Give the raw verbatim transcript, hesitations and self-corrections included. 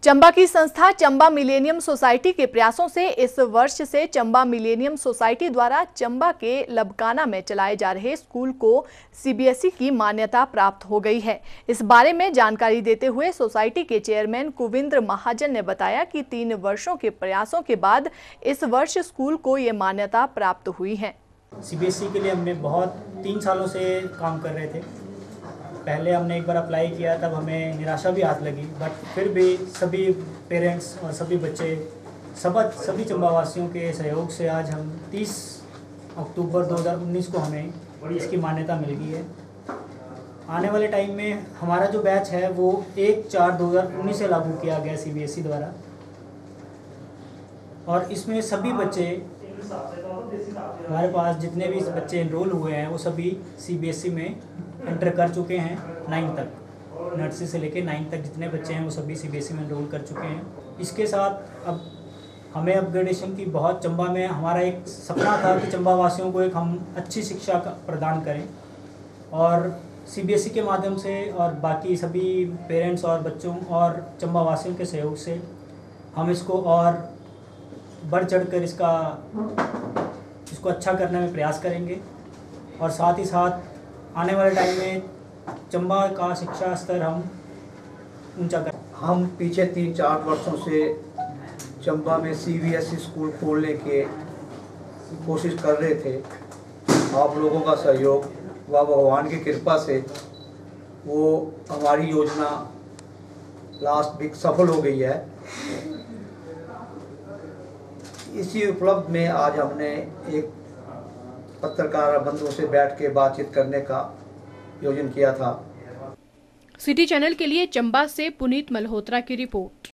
चंबा की संस्था Chamba millennium society के प्रयासों से इस वर्ष से चंबा मिलेनियम सोसाइटी द्वारा चंबा के लबकाना में चलाए जा रहे स्कूल को सीबीएसई की मान्यता प्राप्त हो गई है। इस बारे में जानकारी देते हुए सोसाइटी के चेयरमैन कुविंद्र महाजन ने बताया कि तीन वर्षों के प्रयासों के बाद इस वर्ष स्कूल को ये मान्यता प्राप्त हुई है। सीबीएसई के लिए हमने बहुत तीन सालों से काम कर रहे थे। पहले हमने एक बार अप्लाई किया, तब हमें निराशा भी हाथ लगी, बट फिर भी सभी पेरेंट्स और सभी बच्चे सब सभी चंबावासियों के सहयोग से आज हम तीस अक्टूबर दो हज़ार उन्नीस को हमें इसकी मान्यता मिल गई है। आने वाले टाइम में हमारा जो बैच है वो एक चार दो हज़ार उन्नीस से लागू किया गया सीबीएसई द्वारा, और इसमें सभी बच्चे हमारे पास जितने भी बच्चे एनरोल हुए हैं वो सभी सीबीएसई में एंटर कर चुके हैं। नाइन्थ तक, नर्सरी से लेकर नाइन्थ तक जितने बच्चे हैं वो सभी सीबीएसई में एनरोल कर चुके हैं। इसके साथ अब हमें अपग्रेडेशन की बहुत, चंबा में हमारा एक सपना था कि चंबा वासियों को एक हम अच्छी शिक्षा प्रदान करें, और सीबीएसई के माध्यम से और बाकी सभी पेरेंट्स और बच्चों और चंबा वासियों के सहयोग से हम इसको और बढ़ चढ़ कर इसका इसको अच्छा करने में प्रयास करेंगे, और साथ ही साथ आने वाले टाइम में चंबा का शिक्षा स्तर हम ऊंचा करें। हम पीछे तीन चार वर्षों से चंबा में सीबीएसई स्कूल खोलने के कोशिश कर रहे थे। आप लोगों का सहयोग व भगवान की कृपा से वो हमारी योजना लास्ट वीक सफल हो गई है। इसी उपलब्ध में आज हमने एक पत्रकार बंधुओं से बैठ के बातचीत करने का आयोजन किया था। सिटी चैनल के लिए चंबा से पुनीत मल्होत्रा की रिपोर्ट।